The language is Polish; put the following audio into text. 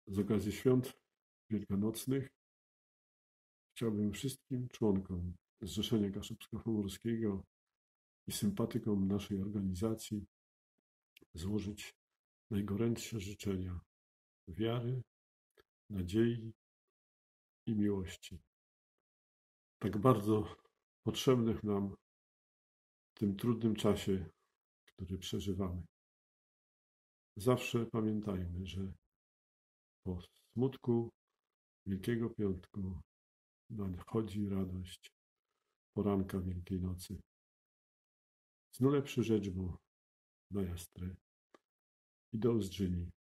Z okazji świąt wielkanocnych chciałbym wszystkim członkom Zrzeszenia Kaszubsko-Pomorskiego i sympatykom naszej organizacji złożyć najgorętsze życzenia wiary, nadziei i miłości. Tak bardzo potrzebnych nam w tym trudnym czasie, który przeżywamy. Zawsze pamiętajmy, że po smutku Wielkiego Piątku nadchodzi radość poranka Wielkiej Nocy. Znule przyrzeczbo na Jastrę i do Uzdrzyni.